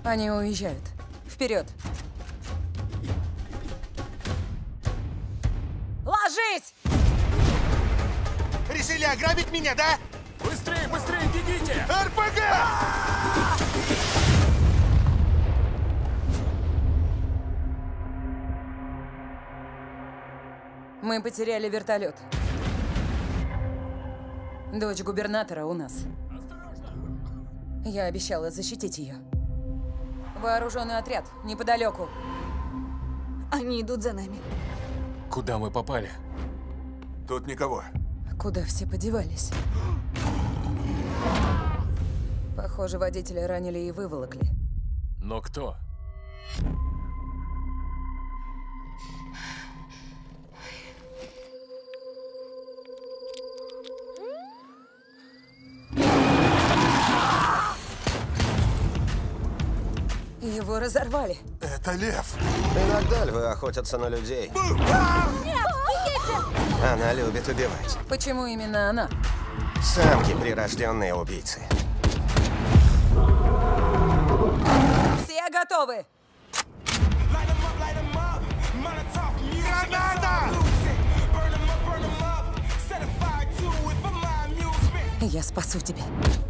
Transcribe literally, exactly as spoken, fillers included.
Они уезжают. Вперед! Ложись! Решили ограбить меня, да? Быстрее, быстрее, бегите! эр пэ гэ! Мы потеряли вертолет. Дочь губернатора у нас. Я обещала защитить ее. Вооруженный отряд неподалеку. Они идут за нами. Куда мы попали? Тут никого. Куда все подевались? Похоже, водителя ранили и выволокли. Но кто? Его разорвали. Это лев. Иногда львы охотятся на людей. Она любит убивать. Почему именно она? Самки — прирожденные убийцы. Все готовы? Граната! Я спасу тебя.